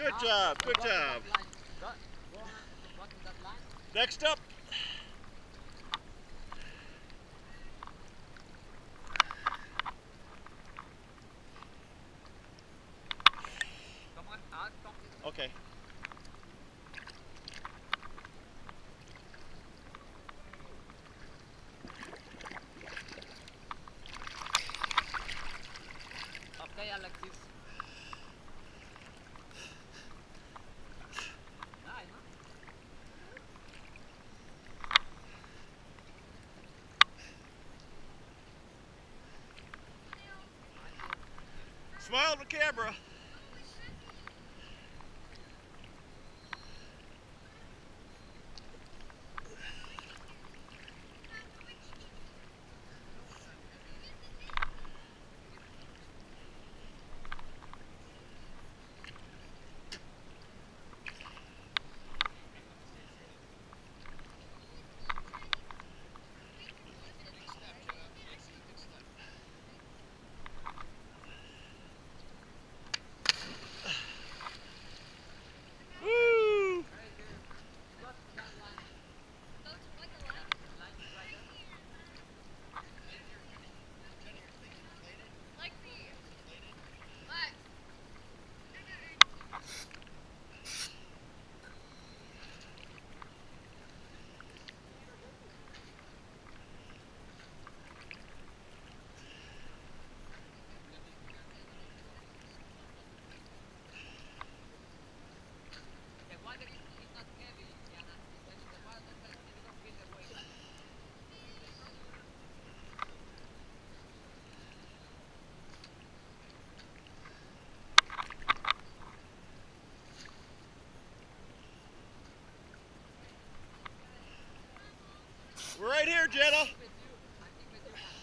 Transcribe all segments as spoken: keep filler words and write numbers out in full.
Good job, good job. Next up. Okay. Okay, Alexis. Nice, huh? Smile at the camera. Woo! The water is, is not heavy, Yana. When the water is heavy, you don't feel the weight. We're right here, Jenna. I'm with you. I'm with you, man.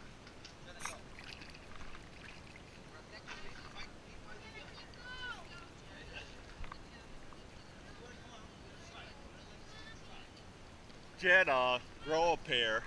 Protect me. Jenna, grow a pair.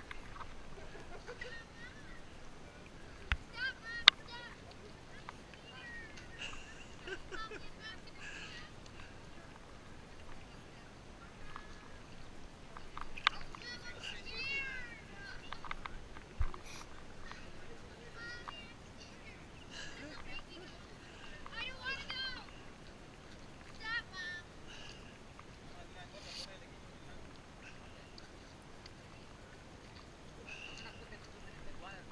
I'm not putting too many the water.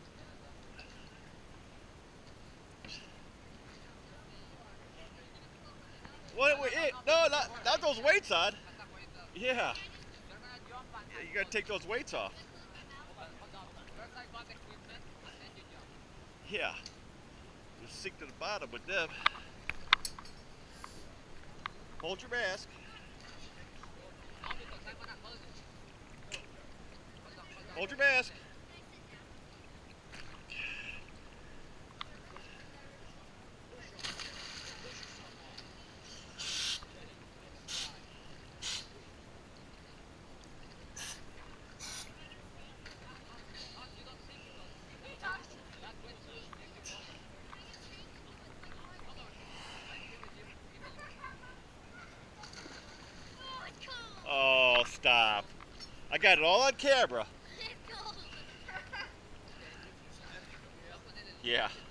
What? Wait, it, no, not, not those weights on. That's not going to. Yeah. You're gonna jump and, Yeah, and you gotta take those weights off. hold on. First I bought equipment and then you jump. Yeah. Just sink to the bottom with them. Hold your mask. No, because I'm gonna hold it. Hold on, hold on. Hold your mask. No, you don't sink because that, that wetsuit makes you fall. Hold on. I'm here with you. Here with you. Oh, stop. I got it all on camera. Okay. Don't put it in. Yeah.